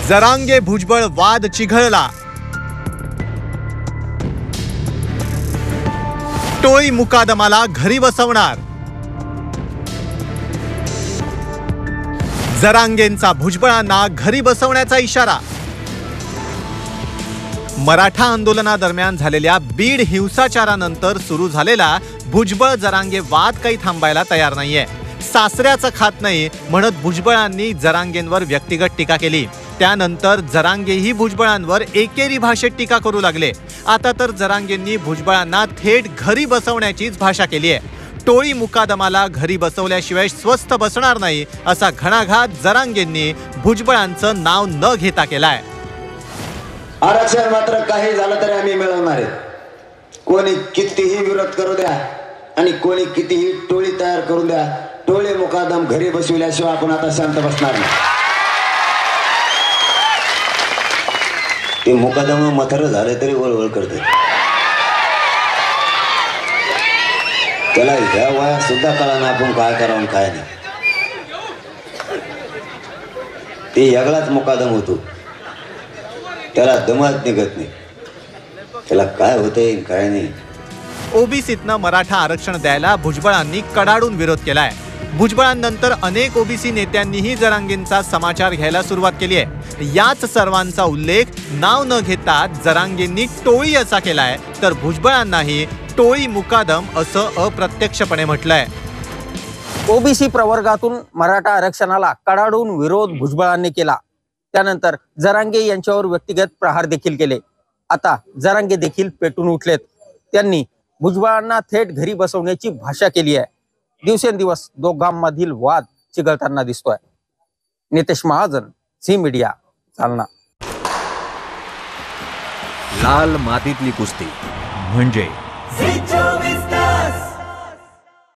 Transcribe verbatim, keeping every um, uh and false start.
जरांगे भुजबळ वाद चिघळला। टोळी मुकादमाला घरी बसवणार। जरांगेंचा भुजबळांना घरी बसवण्याचा इशारा। मराठा आंदोलनादरम्यान झालेल्या बीड हिंसाचारानंतर सुरू झालेला भुजबळ जरांगे वाद काही थांबायला तयार नाहीये। सासऱ्याचं खात नाही म्हणत भुजबळांनी जरांगेंवर व्यक्तिगत टीका केली। त्यानंतर जरांगेही भुजबळांवर एकेरी भाषेत टीका करू लागले। आता तर जरांगेंनी भुजबळांना थेट घरी बसवण्याचीच भाषा केली आहे। टोळी मुकादमाला घरी बसवल्याशिवाय स्वस्थ बसणार नाही असा घणाघात जरांगेंनी भुजबळांचं नाव न घेता केलाय। आरक्षण मात्र काही झालं तरी आम्ही मिळवणार आहे। कोणी कितीही विरोध करू द्या आणि कोणी कितीही टोळी तयार करू द्या, टोळी मुकादम घरी बसविल्याशिवाय आपण आता शांत बसणार नाही। ते मुकादम मथर झाले तरी वळवळ करते, त्याला ह्या वयात सुद्धा कळा ना आपण काय करावं काय नाही। ते यागलाच मुकादम होतो, त्याला दमात निघत नाही, त्याला काय होतंय काय नाही। ओबीसीतनं मराठा आरक्षण द्यायला भुजबळांनी कडाडून विरोध केलाय। भुजबळांनंतर अनेक ओबीसी नेत्यांनीही जरांगेंचा समाचार घ्यायला सुरुवात केली आहे। याच सर्वांचा उल्लेख नाव न घेता जरांगेंनी टोळी असा केलाय, तर भुजबळांनाही टोळी मुकादम असं अप्रत्यक्षपणे म्हटलंय। ओबीसी प्रवर्गातून मराठा आरक्षणाला कडाडून विरोध भुजबळांनी केला। त्यानंतर जरांगे यांच्यावर व्यक्तिगत प्रहार देखील केले। आता जरांगे देखील पेटून उठलेत। त्यांनी भुजबळांना थेट घरी बसवण्याची भाषा केली आहे। दिवसेंदिवस दोघांमधील वाद चिघळताना दिसतोय। नितेश महाजन, झी मीडिया, जालना। लाल मातीतली कुस्ती म्हणजे